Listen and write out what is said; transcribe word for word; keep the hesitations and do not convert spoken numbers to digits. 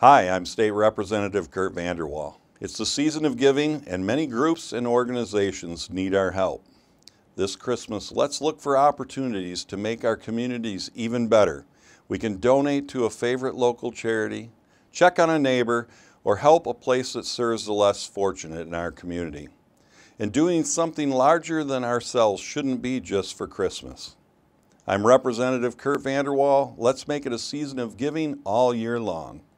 Hi, I'm State Representative Kurt VanderWall. It's the season of giving, and many groups and organizations need our help. This Christmas, let's look for opportunities to make our communities even better. We can donate to a favorite local charity, check on a neighbor, or help a place that serves the less fortunate in our community. And doing something larger than ourselves shouldn't be just for Christmas. I'm Representative Kurt VanderWall. Let's make it a season of giving all year long.